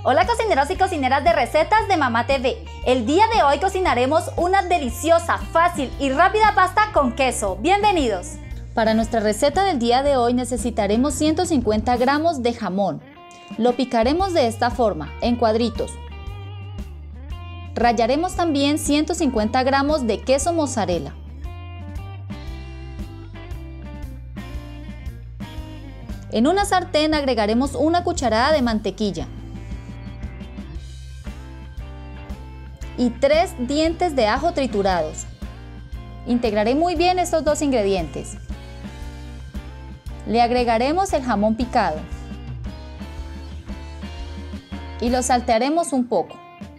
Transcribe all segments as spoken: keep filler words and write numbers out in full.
Hola cocineros y cocineras de Recetas de Mamá T V. El día de hoy cocinaremos una deliciosa, fácil y rápida pasta con queso. ¡Bienvenidos! Para nuestra receta del día de hoy necesitaremos ciento cincuenta gramos de jamón. Lo picaremos de esta forma, en cuadritos. Rallaremos también ciento cincuenta gramos de queso mozzarella. En una sartén agregaremos una cucharada de mantequilla y tres dientes de ajo triturados. Integraré muy bien estos dos ingredientes. Le agregaremos el jamón picado y lo saltearemos un poco.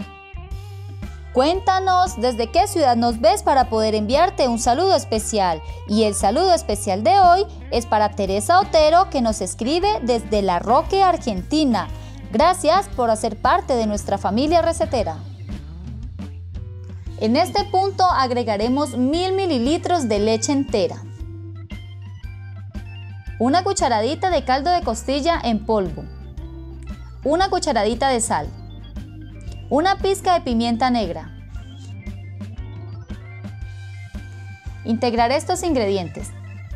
Cuéntanos desde qué ciudad nos ves para poder enviarte un saludo especial. Y el saludo especial de hoy es para Teresa Otero, que nos escribe desde La Roque, Argentina. Gracias por hacer parte de nuestra familia recetera. En este punto agregaremos mil mililitros de leche entera, una cucharadita de caldo de costilla en polvo, una cucharadita de sal, una pizca de pimienta negra. Integrar estos ingredientes.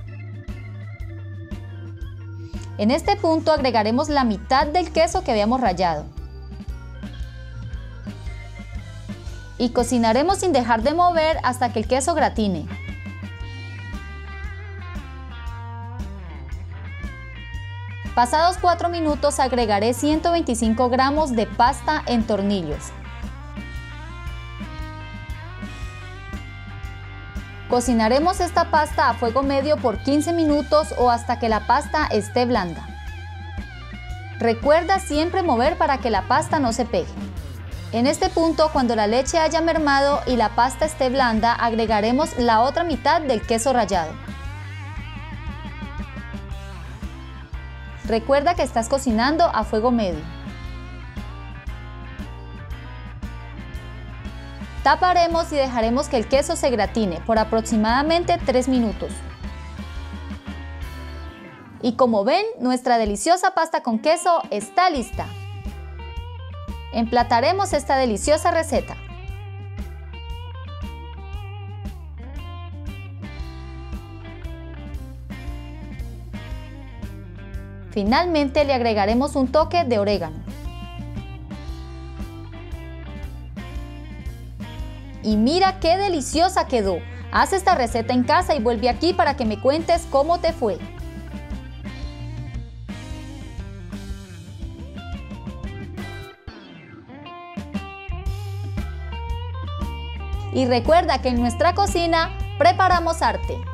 En este punto agregaremos la mitad del queso que habíamos rallado. Y cocinaremos sin dejar de mover hasta que el queso gratine. Pasados cuatro minutos agregaré ciento veinticinco gramos de pasta en tornillos. Cocinaremos esta pasta a fuego medio por quince minutos o hasta que la pasta esté blanda. Recuerda siempre mover para que la pasta no se pegue. En este punto, cuando la leche haya mermado y la pasta esté blanda, agregaremos la otra mitad del queso rallado. Recuerda que estás cocinando a fuego medio. Taparemos y dejaremos que el queso se gratine por aproximadamente tres minutos. Y como ven, nuestra deliciosa pasta con queso está lista. Emplataremos esta deliciosa receta. Finalmente le agregaremos un toque de orégano. Y mira qué deliciosa quedó. Haz esta receta en casa y vuelve aquí para que me cuentes cómo te fue. Y recuerda que en nuestra cocina preparamos arte.